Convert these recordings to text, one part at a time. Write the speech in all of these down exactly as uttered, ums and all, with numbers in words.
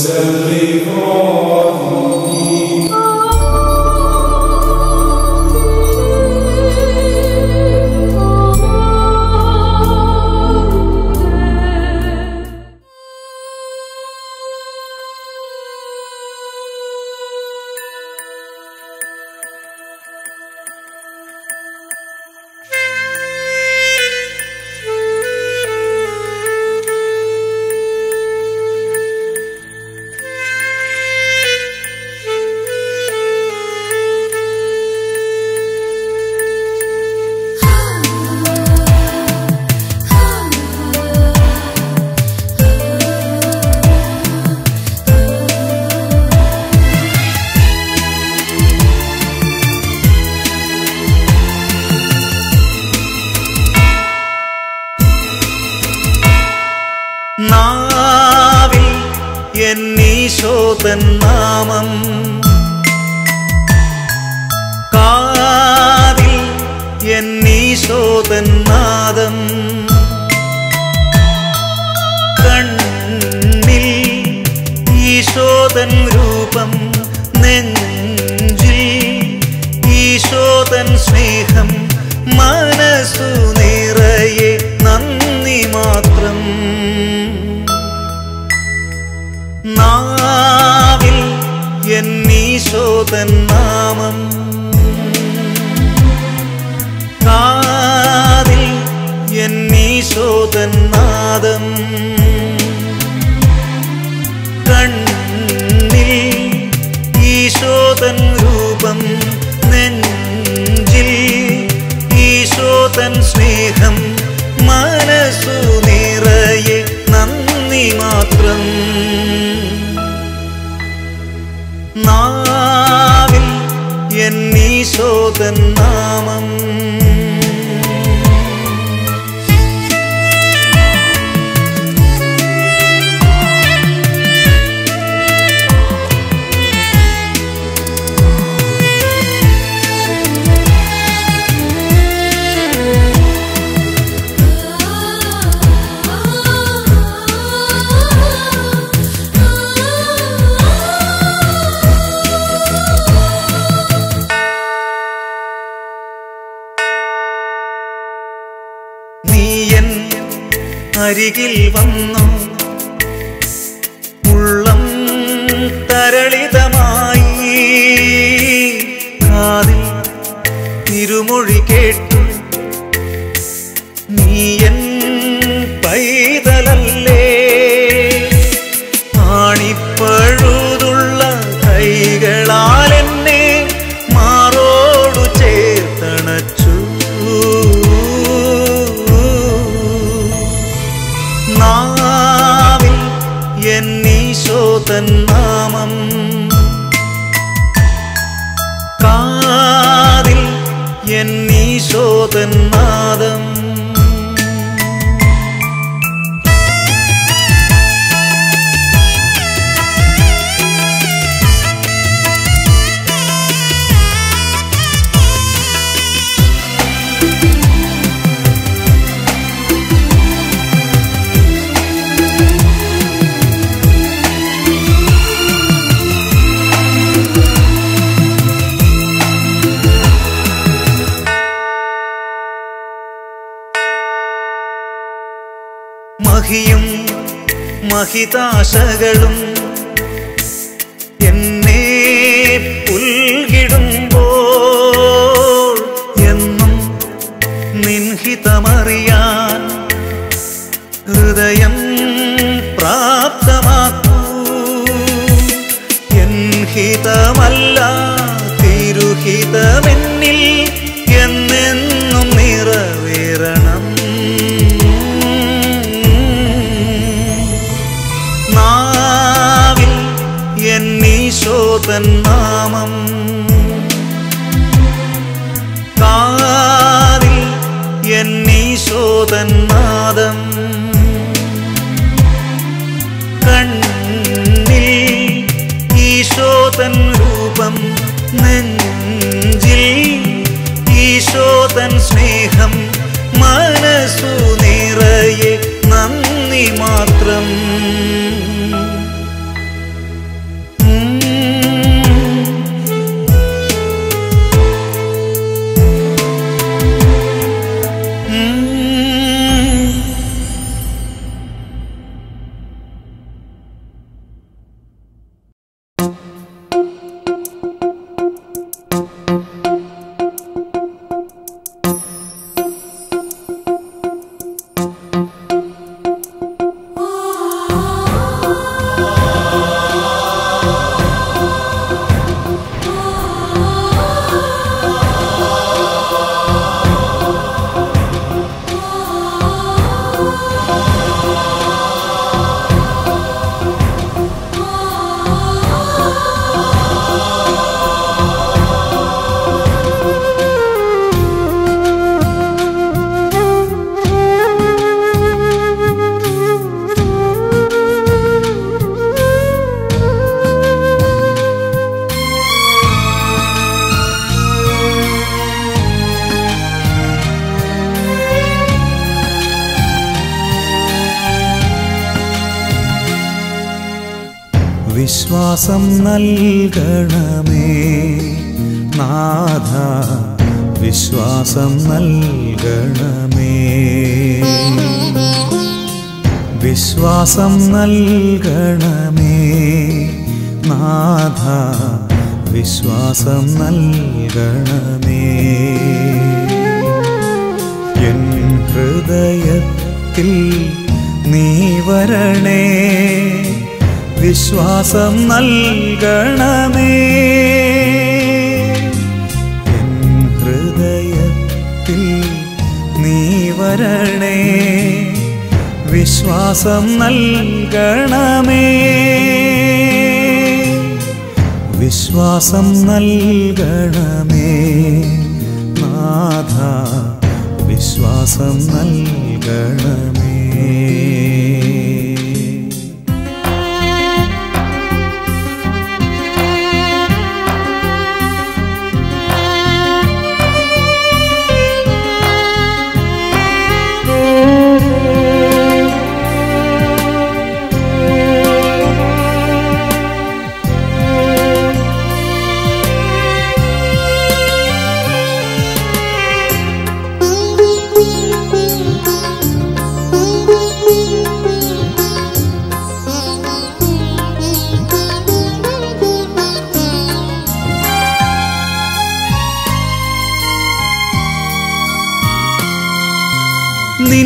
നാവിൽ എന്നീശോതൻ നാമം, കാതിൽ എന്നീശോതൻ നാദം, കണ്ണിൽ ഈശോതൻ രൂപം, നെഞ്ചിൽ ഈശോതൻ സ്നേഹം, മനസ്സു നിറയെ നന്ദി മാത്രം. നാവിൽ എന്നീശോതൻ നാമം, കാതിൽ എന്നീശോതൻ നാദം, കണ്ണിൽ ഈശോതൻ രൂപം, നെഞ്ചിൽ ഈശോതൻ സ്നേഹം, മനസ്സു നിറയെ നന്ദി മാത്രം. നാവിൽ എന്നീശോതൻ നാമം. അരികിൽ വന്നു ഉള്ളം തരളിതമായി, കാതിൽ തിരുമൊഴി കേട്ടു നീയൻ പൈതലല്ലേ, ആണിപ്പഴുതുള്ള കൈകളാൽ എന്നെ മാറോടു ചേർത്തണച്ചു. നാവിൽ എന്നീശോതൻ നാമം, കാതിൽ എന്നീശോതൻ നാദം, മഹിയും മഹിതാശകളും എന്നെ പുൽകിടുമ്പോൾ എന്നും നിൻഹിതമറിയാൻ ഹൃദയം പ്രാപ്തമാക്കൂ. എൻഹിതമല്ല തിരുഹിതമെന്നിൽ എന്നെന്നും നിറവേറണം. നാവിൽ എന്നീശോതൻ നാമം, കാതിൽ എന്നീശോതൻ നാദം, കണ്ണിൽ ഈശോതൻ രൂപം, നെഞ്ചിൽ ഈശോതൻ സ്നേഹം, മനസ്സു നിറയെ നന്ദി മാത്രം. വിശ്വാസം നൽകണമേ നാഥ, വിശ്വാസം നൽകണമേ. വിശ്വാസം നൽകണമേ നാഥ, വിശ്വാസം നൽകണമേ. എൻ ഹൃദയത്തിൽ നീ വരണേ, വിശ്വാസം നൽകണമേ. എൻ ഹൃദയത്തിൽ നീ വരണേ, വിശ്വാസം നൽകണമേ. വിശ്വാസം നൽകണമേ നാഥ, വിശ്വാസം നൽകണമേ. നിൻ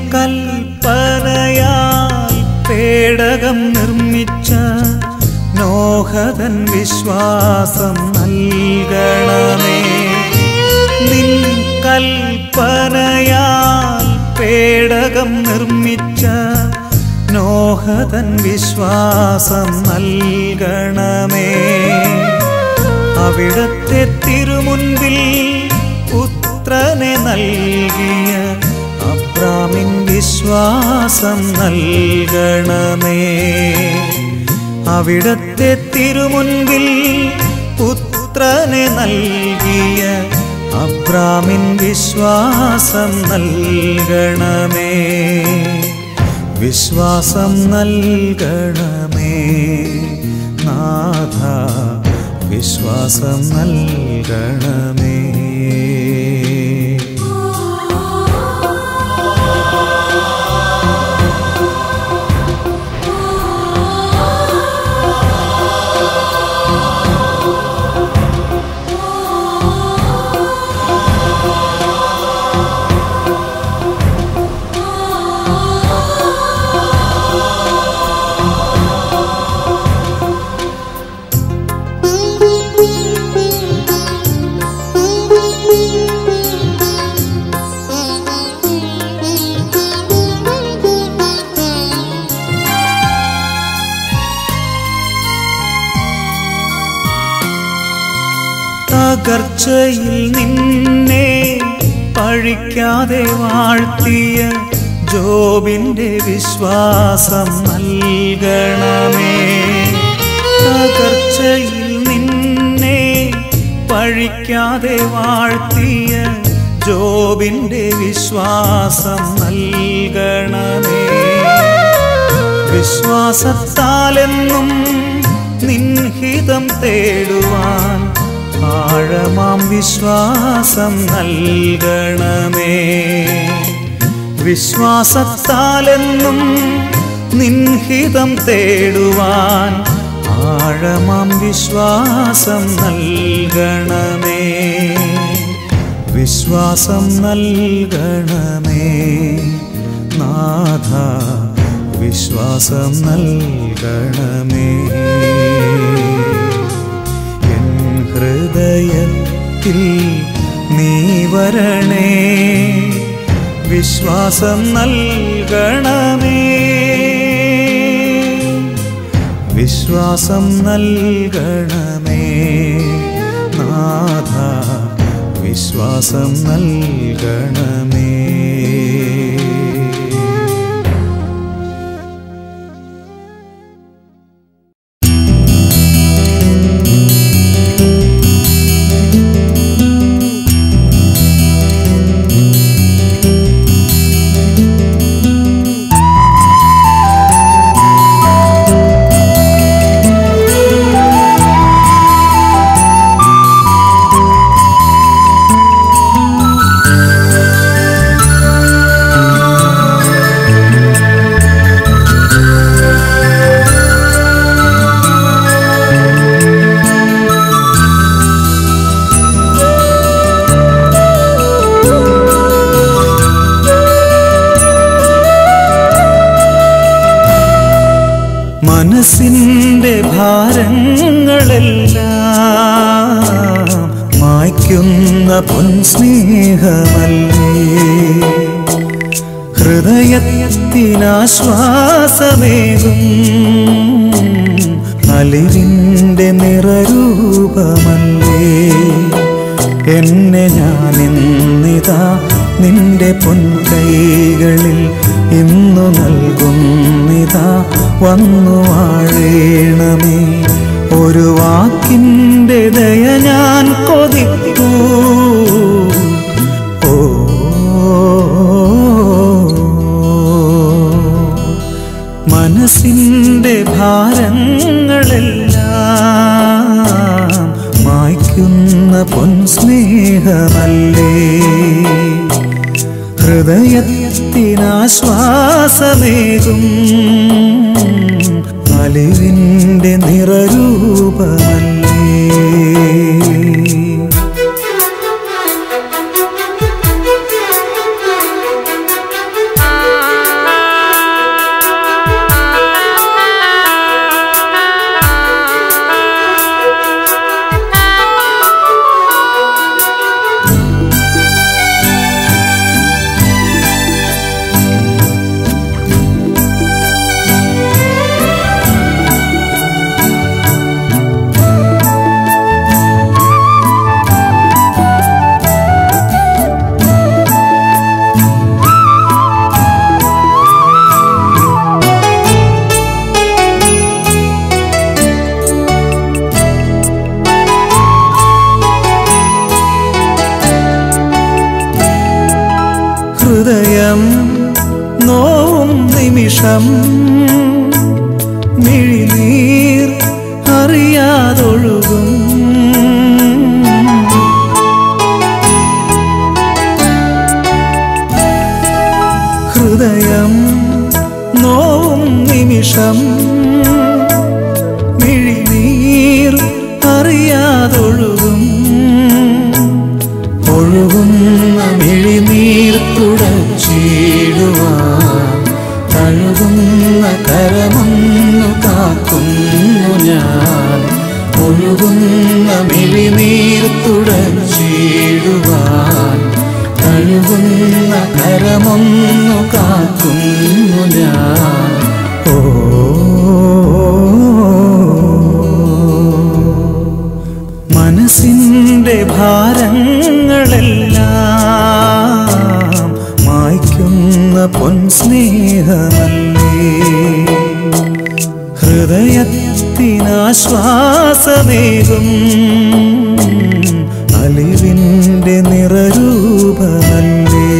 കൽപ്പനയാൽ പേടകം നിർമ്മിച്ച നോഹതൻ വിശ്വാസം നൽകണമേ. നിൻ കൽപ്പനയാൽ പേടകം നിർമ്മിച്ച നോഹതൻ വിശ്വാസം നൽകണമേ. അവിടത്തെ തിരുമുൻപിൽ പുത്രനെ നൽകിയ അബ്രാമിൻ വിശ്വാസം നൽകണമേ. അവിടത്തെ തിരുമുൻപിൽ പുത്രനെ നൽകിയ അബ്രാമിൻ വിശ്വാസം നൽകണമേ. വിശ്വാസം നൽകണമേ നാഥ, വിശ്വാസം നൽകണമേ. തകർച്ചയിൽ നിന്നെ പഴിക്കാതെ വാഴ്ത്തിയ ജോബിന്റെ വിശ്വാസം നൽകണമേ. തകർച്ചയിൽ നിന്നെ പഴിക്കാതെ വാഴ്ത്തിയ ജോബിന്റെ വിശ്വാസം നൽകണമേ. വിശ്വാസത്താലെന്നും നിൻഹിതം തേടുവാൻ ആഴമാം വിശ്വാസം നൽകണമേ. വിശ്വാസത്താലെന്നും നിൻഹിതം തേടുവാൻ ആഴമാം വിശ്വാസം നൽകണമേ. വിശ്വാസം നൽകണമേ നാഥ, വിശ്വാസം നൽകണമേ. എൻ ഹൃദയത്തിൽ നീ വരണേ, വിശ്വാസം നൽകണമേ. വിശ്വാസം നൽകണമേ നാഥ, വിശ്വാസം നൽകണമേ. മനസ്സിൻ്റെ ഭാരങ്ങളെല്ലാം മായ്ക്കുന്ന പൊൻസ്നേഹമല്ലേ ഹൃദയത്തിനാശ്വാസമേകും അലിവിൻ്റെ നിറരൂപമല്ലേ എന്നെ ഞാനിന്നിതാ നിന്റെ പൊൻകൈകളിൽ ഇന്നു നൽകുന്നിതാ വന്നു വാഴേണമേ ഒരു വാക്കിൻ്റെ ദയ ഞാൻ കൊതിക്കൂ ഓ മനസ്സിൻ്റെ ഭാരങ്ങളെല്ലാം മായ്ക്കുന്ന പൊൻസ്നേഹമല്ലേ ഹൃദയത്തിനാശ്വാസമേകും അലിവിൻ്റെ നിറരൂപമല്ലേ ഹൃദയം നോവും നിമിഷം മിഴിനീർ അറിയാതൊഴുകും ഹൃദയം നോവും നിമിഷം മിഴിനീർ അറിയാതൊഴുകും ഒഴുകുന്ന മിഴിനീർ തുടച്ചിടുവാൻ കഴുകുന്ന കരമൊന്നു കാക്കുന്നു ഞാൻ ഒഴുകുന്ന മിഴിനീർ തുടച്ചിടുവാൻ കഴുകുന്ന കരമൊന്നു കാക്കുന്നു ഞാൻ ഓ മനസ്സിൻ്റെ ഭാരങ്ങളെല്ലാം മായ്ക്കുന്ന പൊൻസ്നേഹമല്ലേ ഹൃദയത്തിനാശ്വാസമേകും അലിവിൻ്റെ നിറരൂപമല്ലേ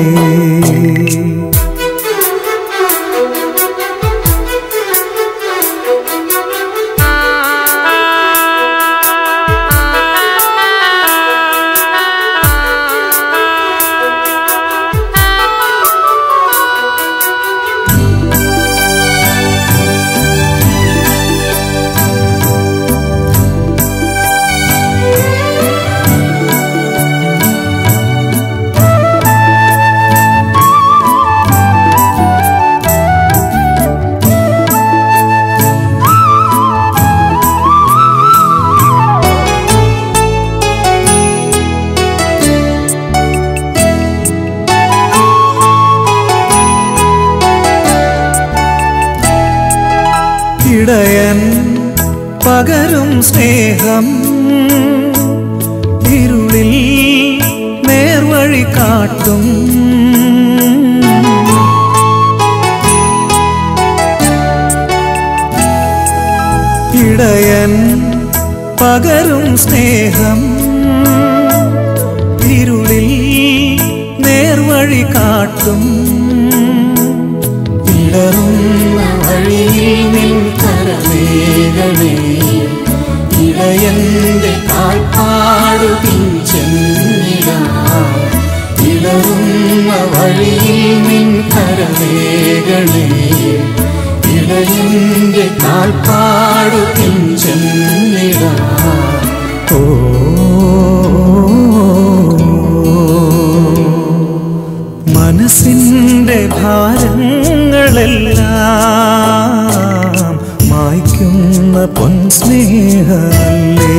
ഇടയൻ പകരും സ്നേഹം ഇരുളിൽ നേർവഴി കാട്ടും ഇടയൻ പകരും സ്നേഹം ഇരുളിൽ നേർവഴി കാട്ടും ഇടറുന്ന വഴിയിൽ നിൻ കരവേഗണേ ഇടയന്റെ കാൽപ്പാടു പിഞ്ചെന്നിടാം ഇടറുന്ന വഴിയിൽ നിൻ കരവേഗണേ ഇടയന്റെ കാൽപ്പാടു പിഞ്ചെന്നിടാം ഓ മനസ്സിൻ്റെ ഭാരങ്ങളെല്ലാം പൊൻസ്നേഹമല്ലേ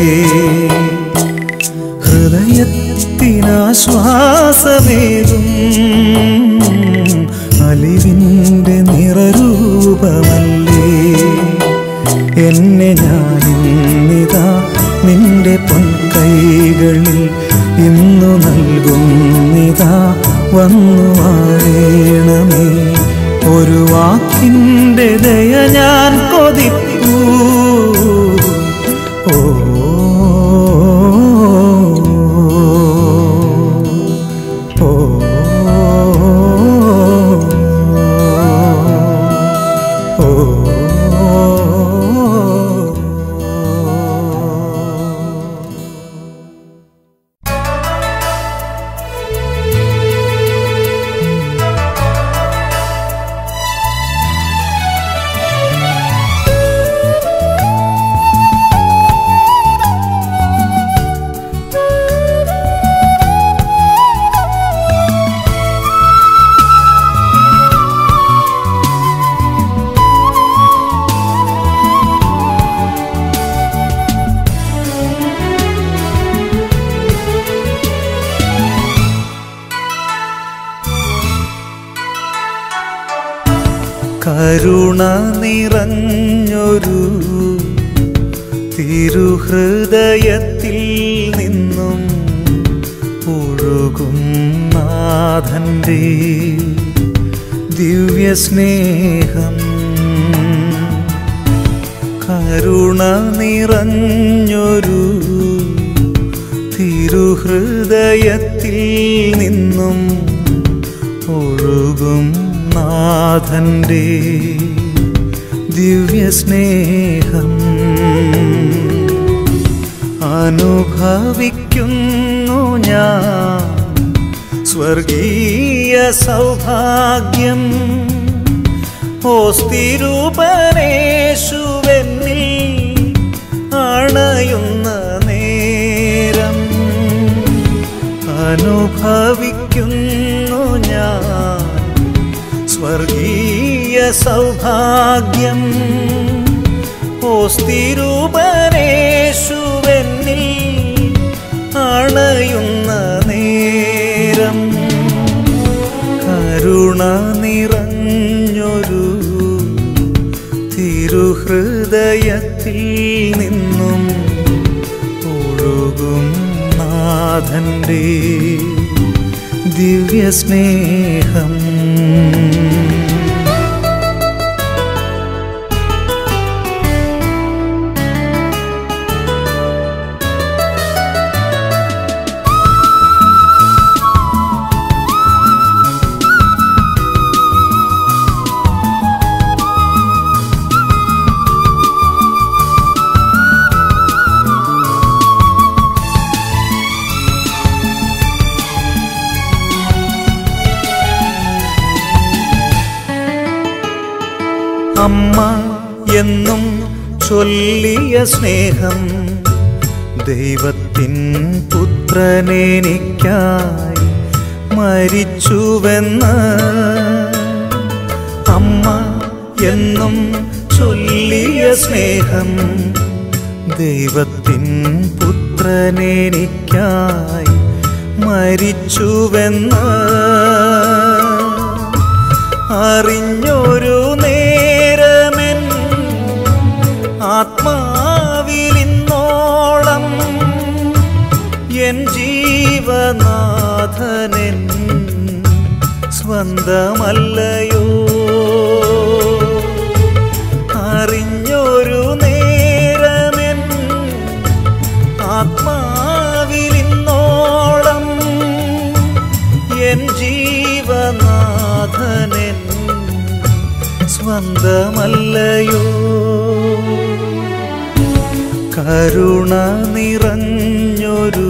ഹൃദയത്തിനാശ്വാസമേകും അലിവിൻ്റെ നിറരൂപമല്ലേ എന്നെ ഞാനിന്നിതാ നിന്റെ പൊൻകൈകളിൽ ഇന്നു നൽകുന്നിതാ വന്നു വാഴേണമേ ഒരു വാക്കിൻ്റെ ദയ ഞാൻ കൊതിപ്പൂ ഓ കരുണ നിറഞ്ഞൊരു തിരുഹൃദയത്തിൽ നിന്നും ഒഴുകും നാഥൻ്റെ ദിവ്യസ്നേഹം കരുണ നിറഞ്ഞൊരു തിരുഹൃദയത്തിൽ നിന്നും ഒഴുകും നാഥൻ്റെ ദിവ്യസ്നേഹം അനുഭവിക്കുന്നു ഞാൻ സ്വർഗീയ സൗഭാഗ്യം ഓസ്തിരൂപനേശുവെന്നിൽ അണയുന്ന നേരം അനുഭവിക്കുന്നു ഞാൻ സ്വർഗീയ സൗഭാഗ്യം ഓസ്തിരൂപനേശുവെന്നിൽ അണയുന്ന നേരം കരുണ നിറഞ്ഞൊരു തിരുഹൃദയത്തിൽ നിന്നും ഒഴുകും നാഥൻ്റെ ദിവ്യസ്നേഹം അമ്മ എന്നും ചൊല്ലിയ സ്നേഹം ദൈവത്തിൻ പുത്രനെനിക്കായി മരിച്ചുവെന്ന് അമ്മ എന്നും ചൊല്ലിയ സ്നേഹം ദൈവത്തിൻ പുത്രനെനിക്കായി മരിച്ചുവെന്ന് അറിഞ്ഞൊരു നേരമെൻ ആത്മാവിലിന്നോളം എൻ ജീവനാഥനെൻ സ്വന്തമല്ലയോ അറിഞ്ഞൊരു നേരമെൻ ആത്മാവിലിന്നോളം എൻ ജീവനാഥനെൻ സ്വന്തമല്ലയോ കരുണ നിറഞ്ഞൊരു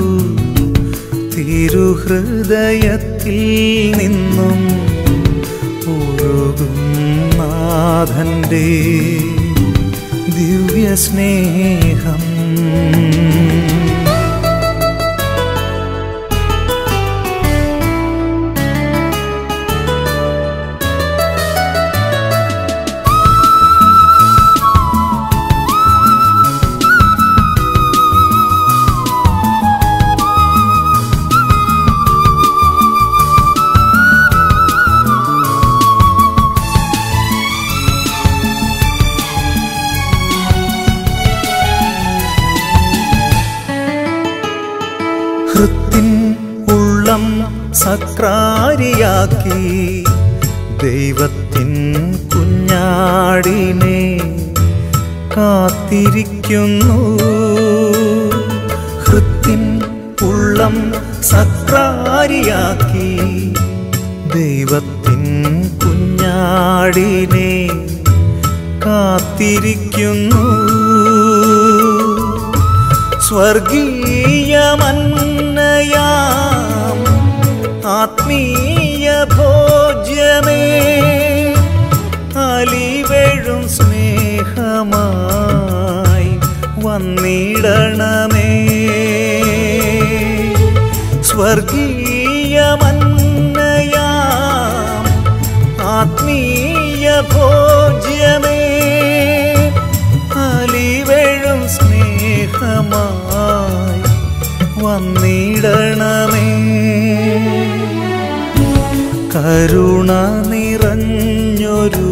തിരുഹൃദയത്തിൽ നിന്നും ഒഴുകും നാഥൻ്റെ ദിവ്യസ്നേഹം ഹൃത്തിൻ ഉള്ളം സക്രാരിയാക്കി ദൈവത്തിൻ കുഞ്ഞാടിനെ കാത്തിരിക്കുന്നു. ഹൃത്തിൻ ഉള്ളം സക്രാരിയാക്കി ദൈവത്തിൻ കുഞ്ഞാടിനെ കാത്തിരിക്കുന്നു. സ്വർഗീയമന്നയാം ആത്മീയ ഭോജ്യമേ, അലിവെഴും സ്നേഹമായി വന്നിടണമേ. സ്വർഗീയമന്നയാം ആത്മീയ ഭോജ്യമേ, അലിവെഴും സ്നേഹമായി വന്നിടണമേ. കരുണ നിറഞ്ഞൊരു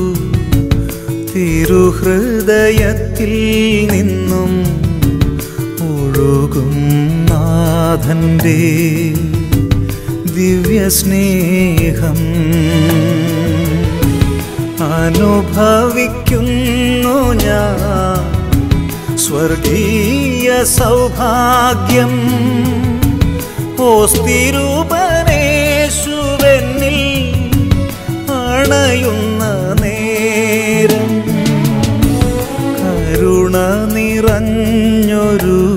തിരുഹൃദയത്തിൽ നിന്നും ഒഴുകും നാഥന്റെ ദിവ്യസ്നേഹം അനുഭവിക്കുന്നു ഞാൻ. സ്വർഗീയ സൗഭാഗ്യം ഓസ്തിരൂപനേശുവെന്നിൽ അണയുന്ന നേരം, കരുണ നിറഞ്ഞൊരു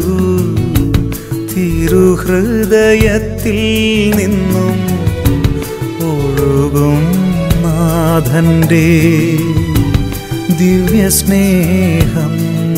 തിരുഹൃദയത്തിൽ നിന്നും ഒഴുകും നാഥന്റെ ദിവ്യസ്നേഹം.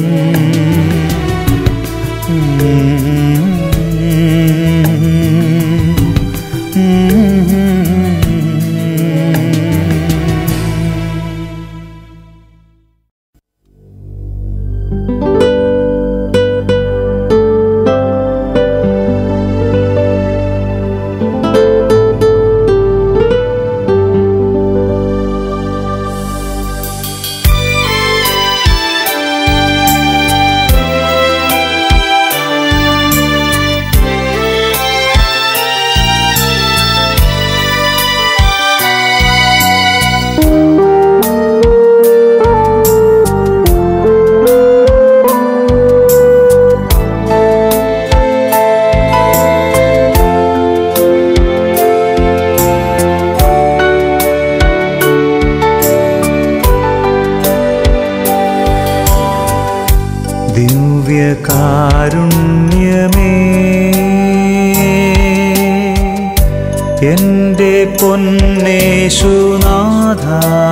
ദിവ്യകാരുണ്യമേ, എന്റെ പൊന്നേശുനാഥ,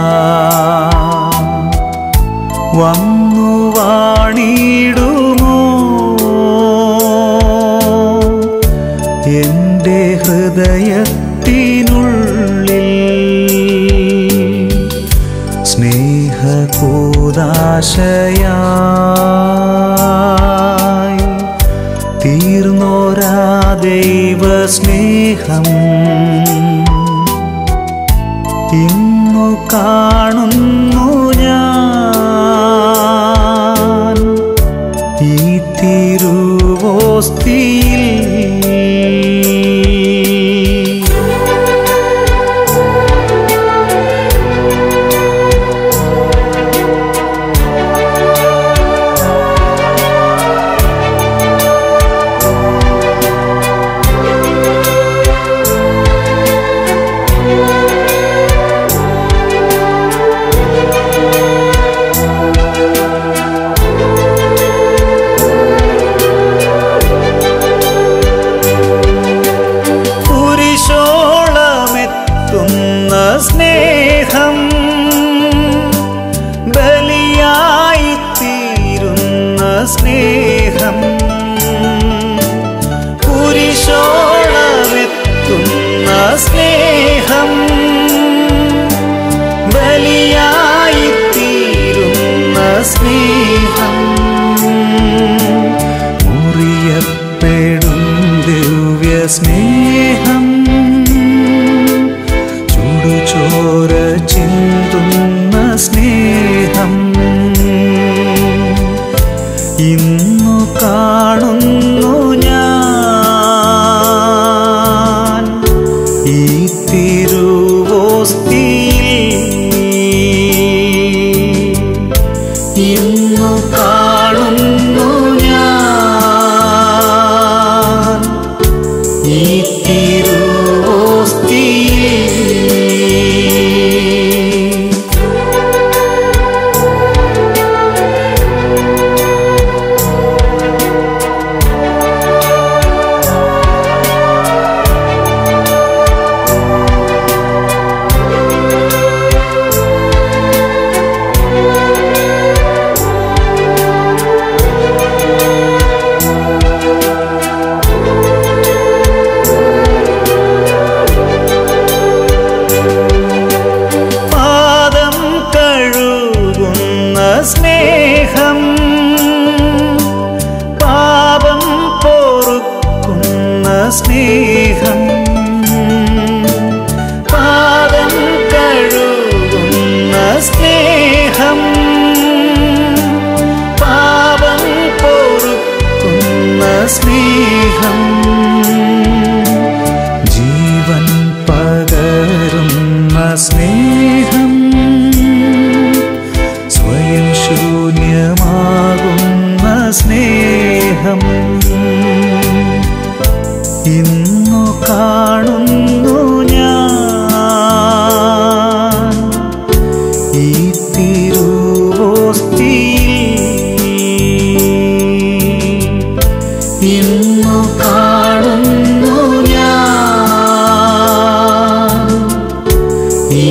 വന്നു വാണിടുമോ എന്റെ ഹൃദയത്തിനുള്ളിൽ? സ്നേഹകൂദാശയായി തീർന്നോരാ ദൈവസ്നേഹം ഇന്നു കാണുന്നു ഞാൻ ഈ തിരുവോസ്തിയിൽ. സ്നേഹം ബലിയായി തീരുന്ന സ്നേഹം, കുരിശോളമെത്തുന്ന സ്നേഹം ബലിയായി തീരുന്ന സ്നേഹം, മുറിയപ്പെടും ദിവ്യസ്നേഹം, ചോര ചിന്തുന്ന സ്നേഹം ഇന്നു കാണുന്നു ഞാൻ ഇന്നു കാണുന്നു ഞാൻ ഈ സ്നേഹം പാപം പൊറുക്കുന്ന സ്നേഹം പാദം കഴുകുന്ന സ്നേഹം പാപം പൊറുക്കുന്ന സ്നേഹം ജീവൻ പകരുന്ന സ്നേഹം സ്വയം ശൂന്യമാകുന്ന സ്നേഹം ഇന്നു കാണുന്നു ഞാൻ ഈ തിരുവോസ്തിയിൽ ഇന്നു കാണുന്നു ഞാൻ ഈ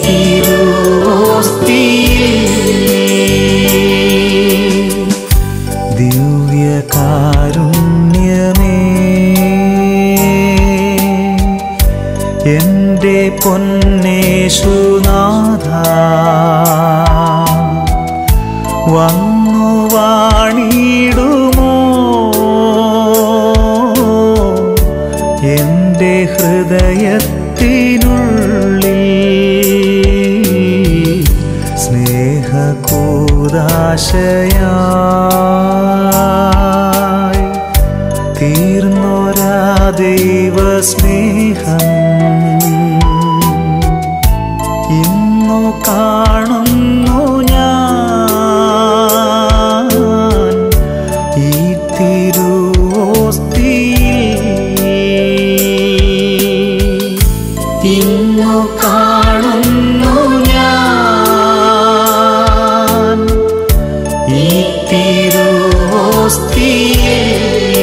ദിവ്യകാരുണ്യമേ എൻ്റെ പൊന്നേശുനാഥ വന്നു വാണിടുമോ എൻ്റെ ഹൃദയത്തിനുള്ളിൽ സ്നേഹകൂദാശയായി തീർന്നൊരാ ദൈവസ്നേഹം ഇന്നു കാണുന്നു ഞാൻ ഈ തിരുവോസ്തിയിൽ ഇന്നു കാണുന്നു ഞാൻ ഈ തിരുവോസ്തിയിൽ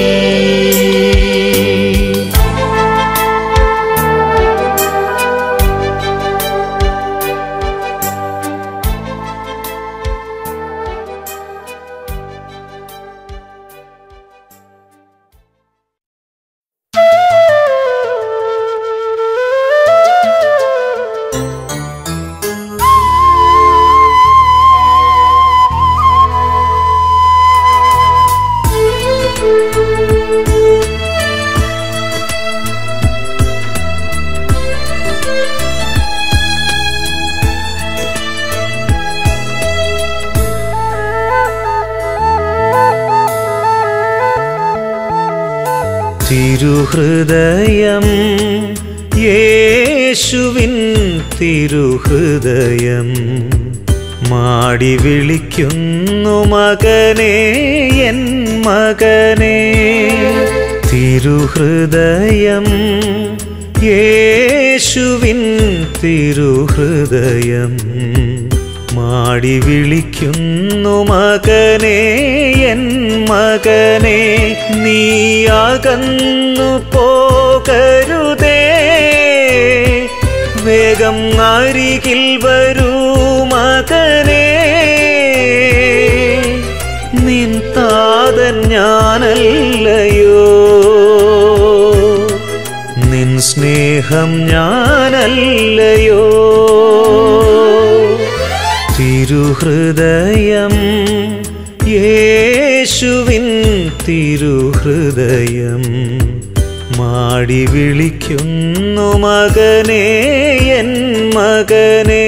തിരുഹൃദയം യേശുവിൻ തിരുഹൃദയം മാടി വിളിക്കുന്നു മകനേ എൻ മകനേ തിരുഹൃദയം യേശുവിൻ തിരുഹൃദയം മാടി വിളിക്കുന്നു മകനേ എൻ മകനേ നീ അകന്നു പോകരുതേ വേഗം അരികിൽ വരൂ മകനേ നിൻ താതൻ ഞാനല്ലയോ നിൻ സ്നേഹം ഞാനല്ലയോ തിരുഹൃദയം യേശുവിൻ തിരുഹൃദയം മാടി വിളിക്കുന്നു മകനേ എൻ മകനേ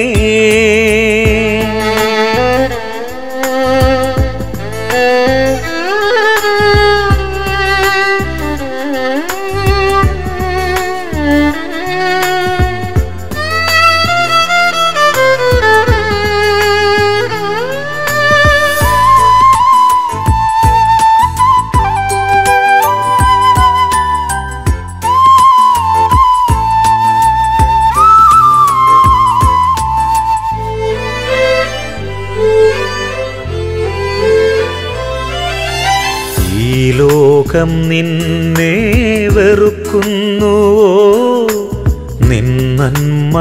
ലോകം നിന്നെ വെറുക്കുന്നുവോ നിൻ നന്മ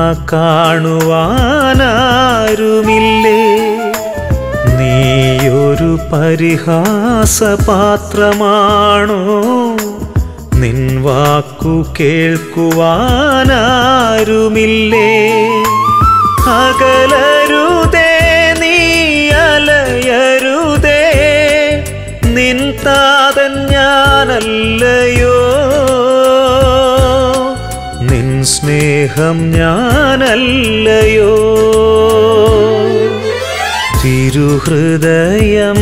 കാണുവാനാരുമില്ലേ നീയൊരു പരിഹാസപാത്രമാണോ നിൻ വാക്കു കേൾക്കുവാനാരുമില്ലേ അകലരുതേ നീ അലയരുതേ നിൻ താതൻ ഞാനല്ലയോ നിൻ സ്നേഹം ഞാനല്ലയോ തിരുഹൃദയം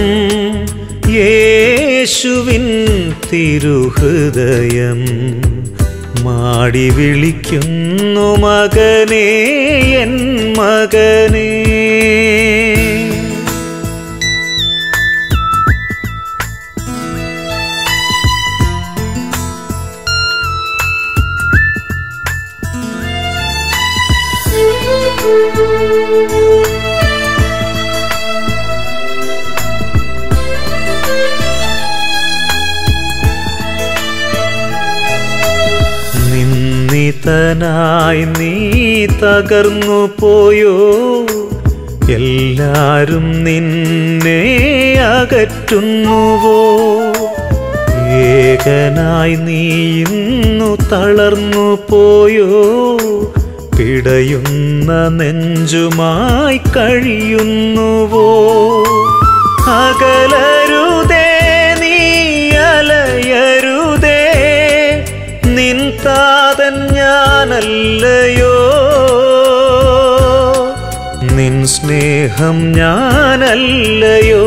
യേശുവിൻ തിരുഹൃദയം മാടി വിളിക്കുന്നു മകനേ എൻ മകനേ നിന്ദിതനായി നീ തകർന്നു പോയോ എല്ലാരും നിന്നെ അകറ്റുന്നുവോ ഏകനായി നീ ഇന്നു തളർന്നു പോയോ പിടയുന്ന നെഞ്ചുമായി കഴിയുന്നുവോ അകലരുതേ നീ അലയരുതേ നിൻ താതൻ ഞാനല്ലയോ നിൻ സ്നേഹം ഞാനല്ലയോ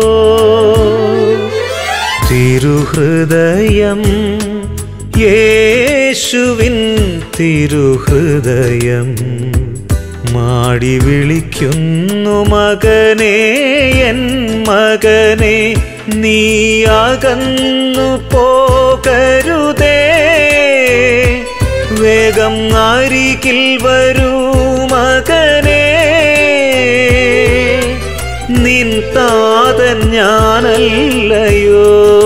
തിരുഹൃദയം യേശുവിൻ തിരുഹൃദയം മാടി വിളിക്കുന്നു മകനേ എൻ മകനേ നീ അകന്നു പോകരുതേ വേഗം അരികിൽ വരൂ മകനേ നിൻ താതൻ ഞാനല്ലയോ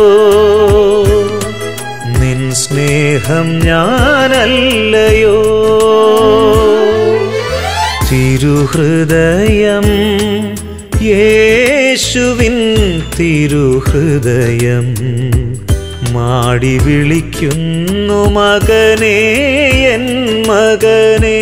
നിൻ സ്നേഹം ഞാനല്ലയോ തിരുഹൃദയം യേശുവിൻ തിരുഹൃദയം മാടി വിളിക്കുന്നു മകനേ എൻ മകനേ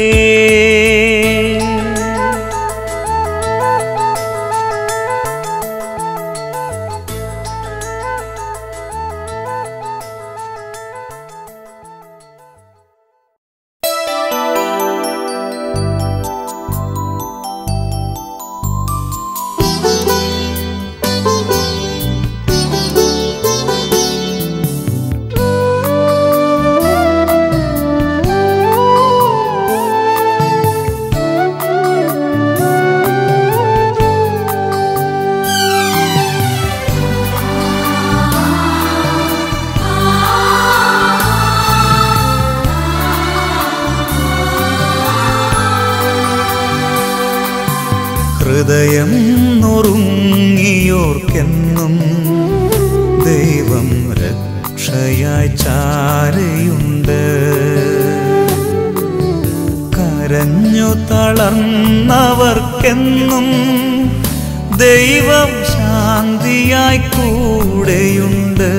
ഹൃദയം നുറുങ്ങിയോർക്കെന്നും ദൈവം രക്ഷയായി ചാരയുണ്ട് കരഞ്ഞു തളർന്നവർക്കെന്നും ദൈവം ശാന്തിയായി കൂടെയുണ്ട്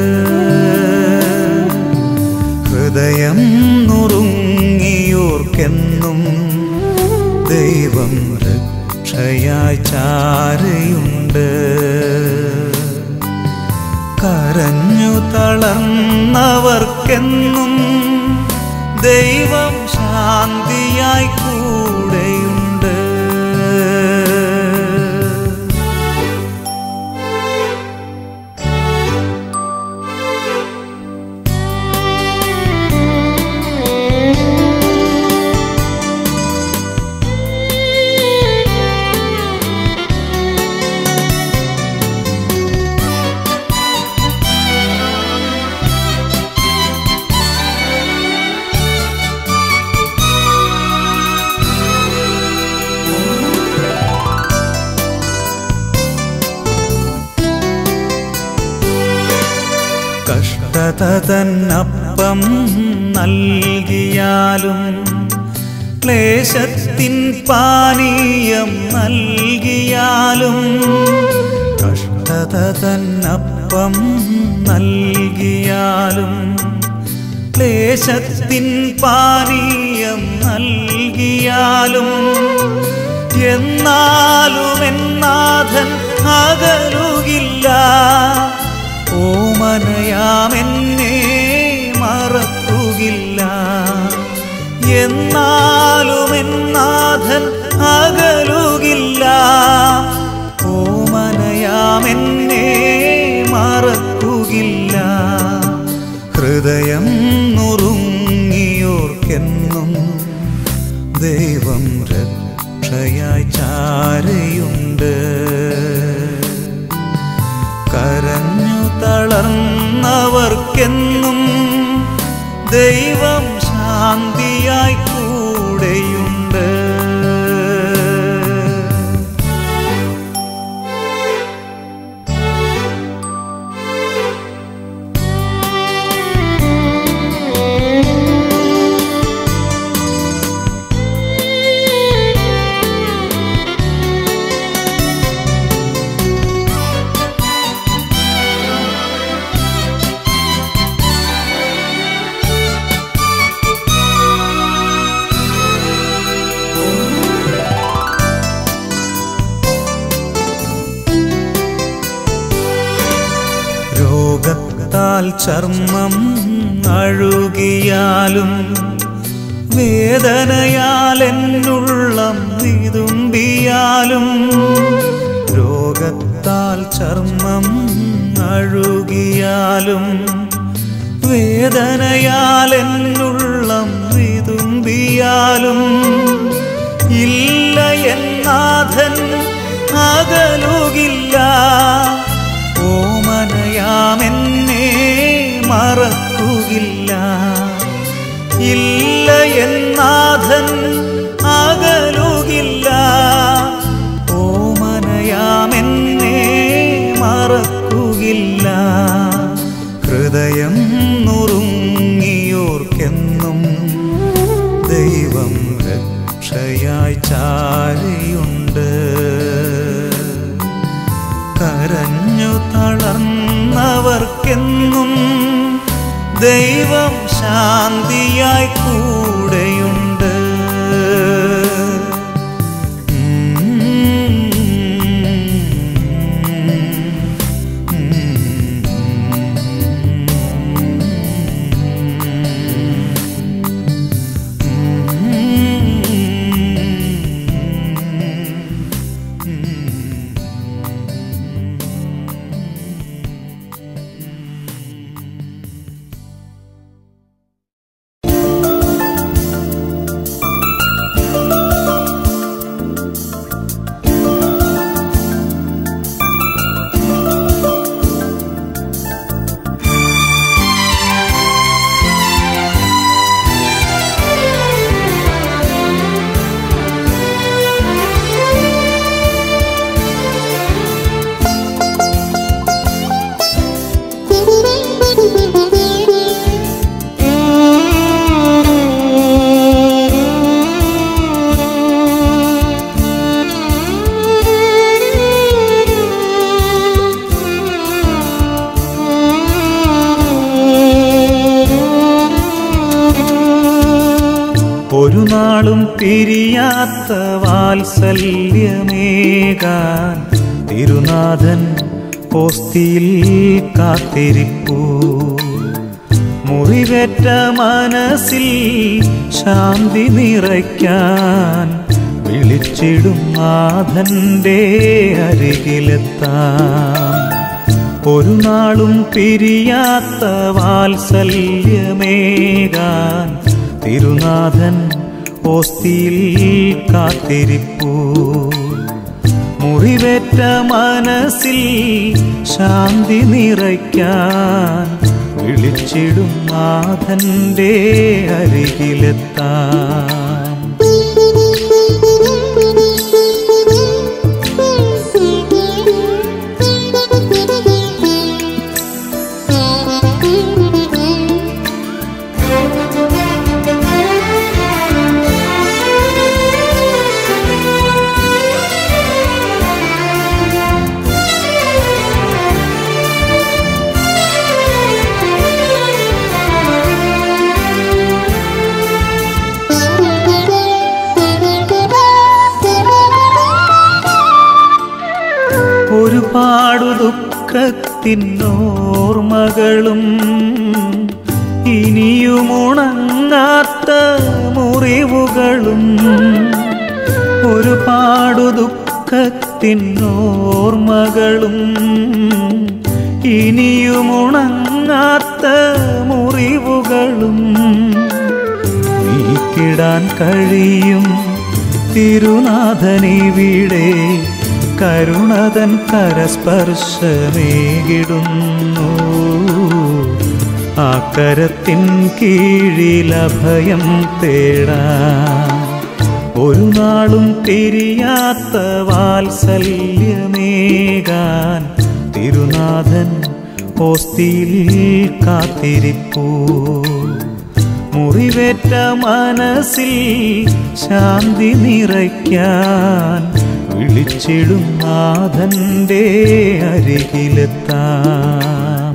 ഹൃദയം നുറുങ്ങിയോർക്കെന്നും ദൈവം രക്ഷയായി ചാരയുണ്ട് കരഞ്ഞു തളർന്നവർക്കെന്നും ദൈവം ശാന്തിയായി കൂടെയുണ്ട് കഷ്ടത തന്നപ്പം നൽകിയാലും ക്ലേശത്തിൻ പാനീയം നൽകിയാലും കഷ്ടത തന്നപ്പം നൽകിയാലും ക്ലേശത്തിൻ പാനീയം നൽകിയാലും എന്നാലും എന്നാഥൻ അകലുകില്ല ഓമനയാമെന്നെ മറക്കുകില്ല എന്നാലും എന്നാഥൻ അകലുകില്ല ഓമനയാമെന്നെ മറക്കുകില്ല ഹൃദയം നുറുങ്ങിയോർക്കെന്നും ദൈവം രക്ഷയായി ചാരയുണ്ട് കരഞ്ഞു തളർന്നവർക്കെന്നും ദൈവം ശാന്തിയായി കൂടെയുണ്ട് രോഗത്താൽ ചർമ്മം അഴുകിയാലും വേദനയാൽ എന്നുള്ളം വിതുമ്പിയാലും രോഗത്താൽ ചർമ്മം അഴുകിയാലും വേദനയാൽ എന്നുള്ളം വിതുമ്പിയാലും ഇല്ല എന്നാഥൻ അകലുകില്ല ഓമനയാമെന്നെ മറക്കുകില്ല ഇല്ല എന്നാഥൻ അകലുകില്ല ഓമനയാമെന്നെ മറക്കുകില്ല ഹൃദയം നുറുങ്ങിയോർക്കെന്നും ദൈവം രക്ഷയായി ചാരയുണ്ട് കരഞ്ഞു തളർന്നവർക്കെന്നും ദൈവം ശാന്തിയായി കൂടെയുണ്ട് ഒരു നാളും പിരിയാത്ത വാത്സല്യമേകാൻ തിരുനാഥൻ പോസ്തിയിൽ കാത്തിരിപ്പൂ മുറിവേറ്റ മനസ്സിൽ ശാന്തി നിറയ്ക്കാൻ വിളിച്ചിടും നാഥന്റെ അരികിലെത്താം ഒരു നാളും പിരിയാത്ത വാത്സല്യമേകാൻ തിരുനാഥൻ ഓസ്തിയിൽ കാത്തിരിപ്പൂ മുറിവേറ്റ മനസ്സിൽ ശാന്തി നിറയ്ക്കാൻ വിളിച്ചിടും നാഥന്റെ അരികിലെത്താം Thank you. ദുഃഖത്തിനോർമ്മകളും ഇനിയുമുണങ്ങാത്ത മുറിവുകളും ഒരുപാടു ദുഃഖത്തിനോർമ്മകളും ഇനിയുമുണങ്ങാത്ത മുറിവുകളും നീക്കിടാൻ കഴിയും തിരുനാഥനിവിടെ കരുണതൻ കരസ്പർശമേകിടുന്നു. ആ കരത്തിൻ കീഴിലഭയം തേടാൻ ഒരു നാളും തിരിയാത്ത വാത്സല്യമേകാൻ തിരുനാഥൻ ഓസ്തിയിൽ കാത്തിരിപ്പൂ. മുറിവേറ്റ മനസ്സിൽ ശാന്തി നിറയ്ക്കാൻ വിളിച്ചിടും നാഥന്റെ അരികിലെത്താം.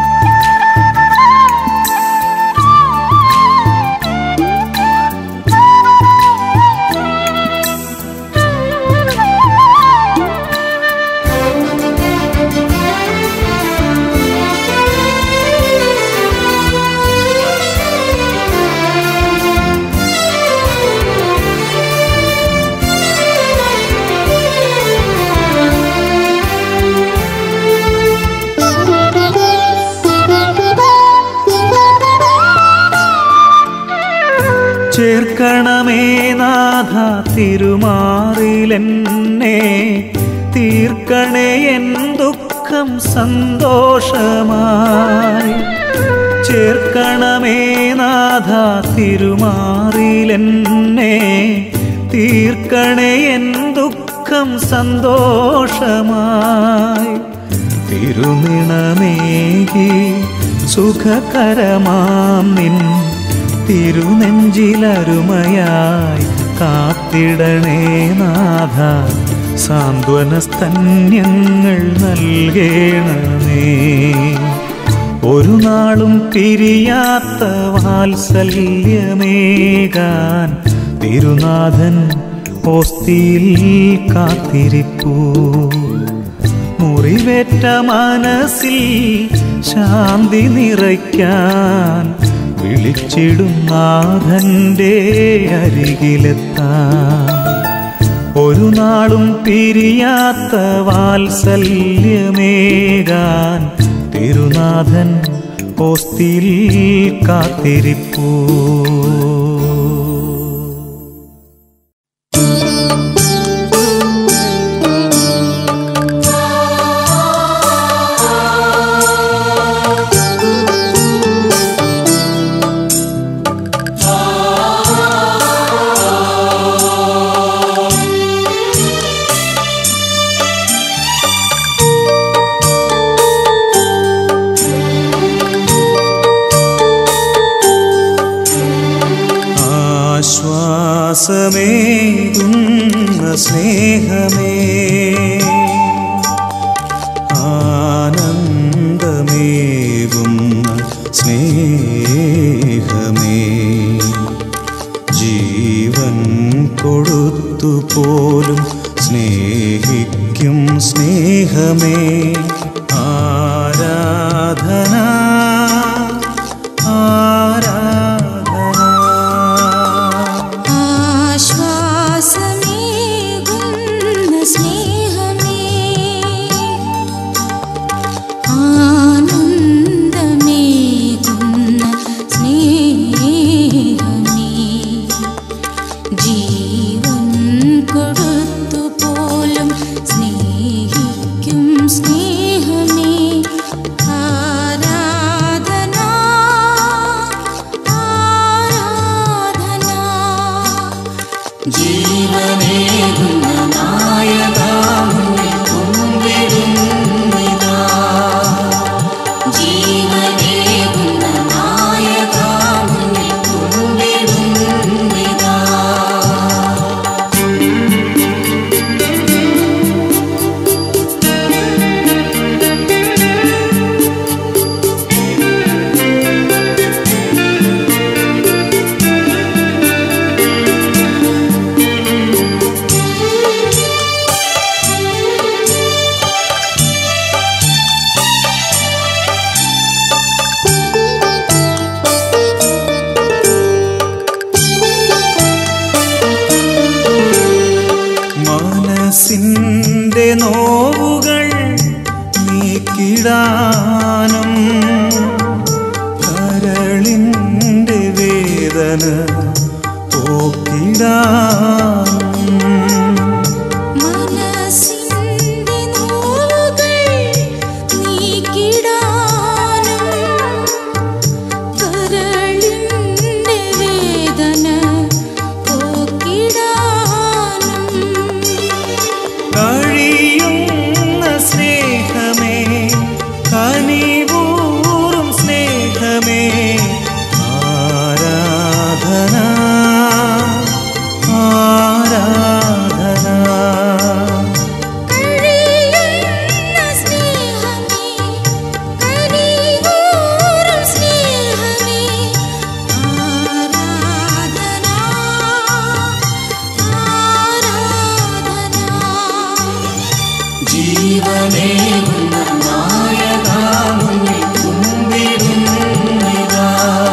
ചേർക്കണമേ നാഥ തിരുമാറിലെന്നെ, തീർക്കണേ എൻ ദുഃഖം സന്തോഷമായി. ചേർക്കണമേ നാഥ തിരുമാറിലെന്നെ, തീർക്കണേ എൻ ദുഃഖം സന്തോഷമായി. തിരുനിണമേകി സുഖകരമാം നിൻ തിരുനെഞ്ചിലരുമയായി കാത്തിടണേ നാഥ, സാന്ത്വനസ്തന്യങ്ങൾ നൽകേണമേ. ഒരു നാളും പിരിയാത്ത വാത്സല്യമേകാൻ തിരുനാഥൻ ഓസ്തിയിൽ കാത്തിരിപ്പൂ. മുറിവേറ്റ മനസ്സിൽ ശാന്തി നിറയ്ക്കാൻ വിളിച്ചിടും നാഥന്റെ അരികിലെത്താം. ഒരു നാളും പിരിയാത്ത വാത്സല്യമേകാൻ തിരുനാഥൻ ഓസ്തിയിൽ കാത്തിരിപ്പൂ. ആശ്വാസമേകുന്ന സ്നേഹമേ, ആനന്ദമേകുന്ന സ്നേഹമേ, ജീവൻ കൊടുത്തുപോലും സ്നേഹിക്കും സ്നേഹമേ, ആരാധന കൊടുത്തുപോലും സ്നേഹിക്കും സ്നേഹം നീക്കിടാനും കരളിൻ്റെ വേദന പോക്കിടാനും മനസ്സിൻ്റെ നോവുകൾ നീക്കിടാനും കരളിൻ്റെ വേദന പോക്കിടാനും കഴിയുന്ന സ്നേഹമേ കനിവൂറും സ്നേഹമേ ആരാധന ആരാധന കഴിയുന്ന സ്നേഹമേ കനിവൂറും സ്നേഹമേ ആരാധന ആരാധന ജീവനേകുന്ന നായകാ മുന്നിൽ കുമ്പിടുന്നിതാ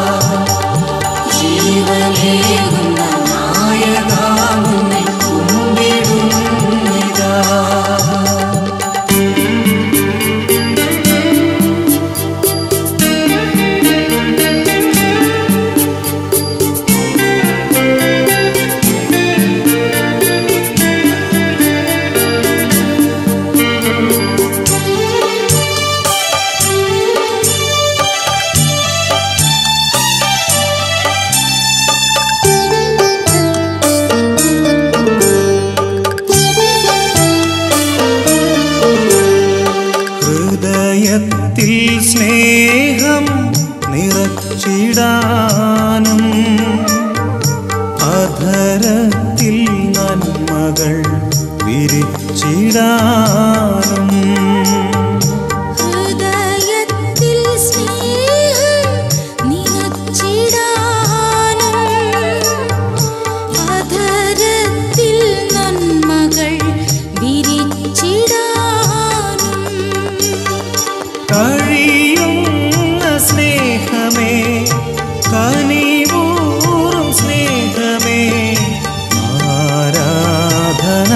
ജീവനേകുന്ന നായകാ മുന്നിൽ കുമ്പിടുന്നിതാ ഹൃദയത്തിൽ സ്നേഹം നിറച്ചിടാനും അധരത്തിൽ നന്മകൾ വിരിച്ചിടാനും ഹൃദയത്തിൽ സ്നേഹം നിറച്ചിടാനും അധരത്തിൽ നന്മകൾ വിരിച്ചിടാനും കഴിയുന്ന സ്നേഹമേ കനിവൂറും സ്നേഹമേ ആരാധന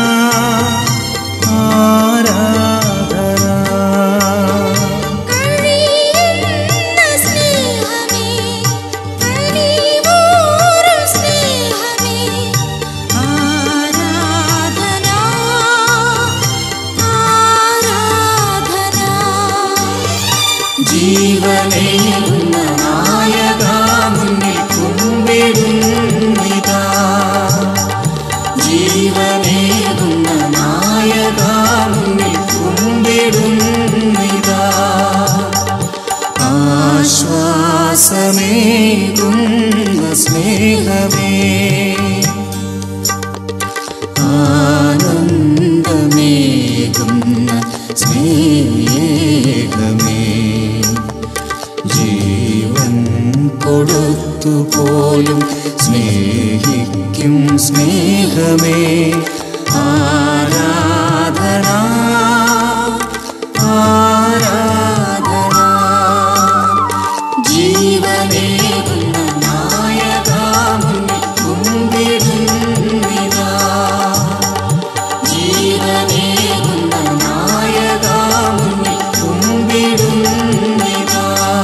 ആരാധന കഴിയുന്ന സ്നേഹമേ കനിവൂറും സ്നേഹമേ ആരാധന ആരാധന ജീവനേകുന്ന നായകാ മുന്നിൽ കുമ്പിടുന്നിതാ ജീവനേകുന്ന നായകാ മുന്നിൽ കുമ്പിടുന്നിതാ ആശ്വാസമേകുന്ന സ്നേഹമേ ആനന്ദമേകുന്ന സ്നേഹമേ ജീവൻ കൊടുത്തുപോലും സ്നേഹിക്കും സ്നേഹമേ ആരാധന ആരാധന ജീവനേകുന്ന നായകാ മുന്നിൽ കുമ്പിടുന്നിതാ ജീവനേകുന്ന നായകാ മുന്നിൽ കുമ്പിടുന്നിതാ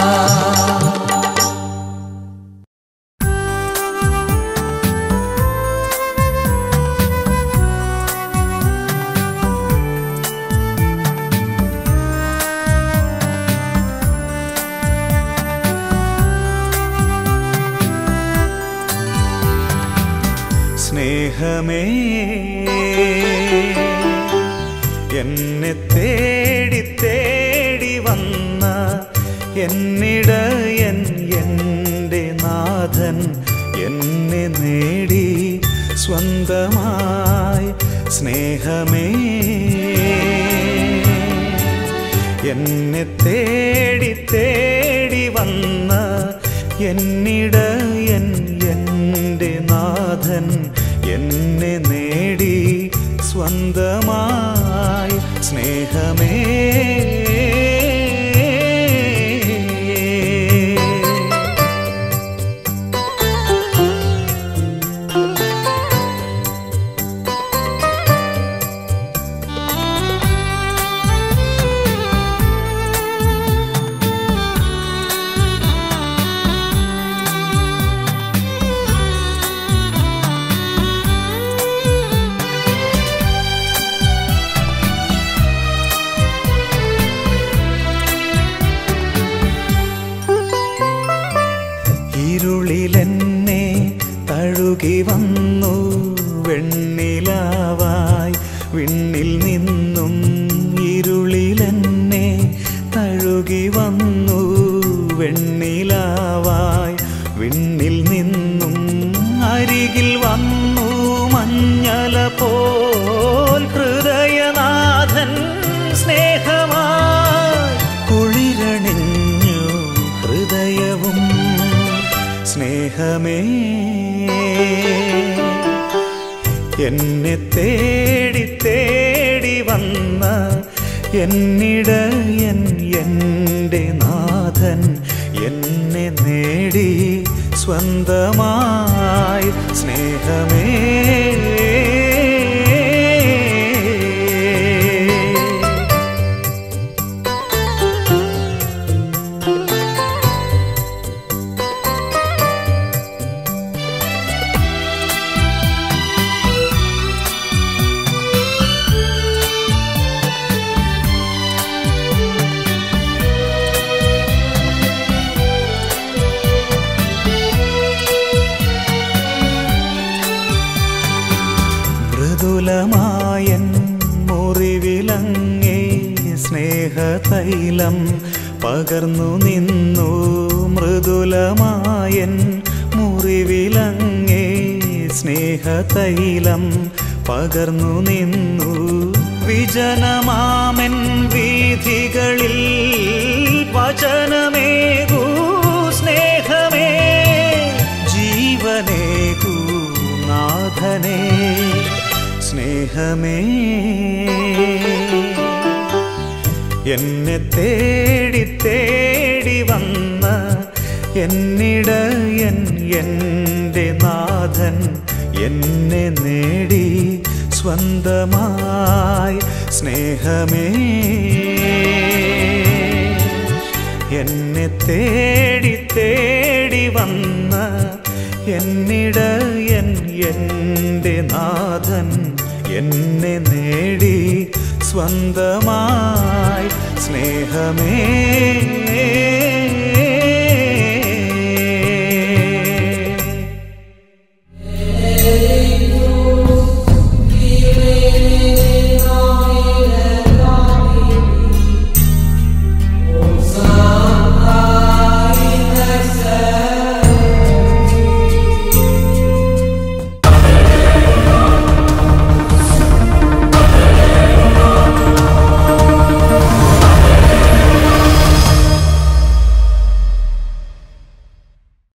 സ്നേഹമേ എന്നെ തേടി തേടി വന്ന എന്നിടയൻ എൻ്റെ നാഥൻ എന്നെ നേടി സ്വന്തമായി സ്നേഹമേ എന്നെ തേടി തേടി വന്ന എന്നിടയൻ എൻ്റെ നാഥൻ എന്നെ നേടി സ്വന്തമായി സ്നേഹമേ ഒഴുകി വന്നു വെണ്ണിലാവായി വിണ്ണിൽ നിന്നും അരികിൽ വന്നു മഞ്ഞല പോൽ ഹൃദയനാഥൻ സ്നേഹമായി കുളിരണിഞ്ഞു ഹൃദയവും സ്നേഹമേ എന്നെ തേടി തേടി വന്ന എന്നിടയൻ എൻ്റെ നാഥൻ എന്നെ നേടി സ്വന്തമായി സ്നേഹമേ മൃദുലമായൻ മുറിവിലങ്ങേ സ്നേഹതൈലം പകർന്നു നിന്നു മൃദുലമായൻ മുറിവിലങ്ങേ സ്നേഹതൈലം പകർന്നു നിന്നു വിജനമാമൻ വീഥികളിൽ വചനമേകൂ സ്നേഹമേ ജീവനേകൂ നാഥനേ സ്നേഹമേ എന്നെ തേടി തേടി വന്ന എന്നിടയൻ എൻ്റെ നാഥൻ എന്നെ നേടി സ്വന്തമായി സ്നേഹമേ എന്നെ തേടി തേടി വന്ന എന്നിടയൻ എൻ്റെ നാഥൻ എന്നെ നേടി സ്വന്തമായി സ്നേഹമേ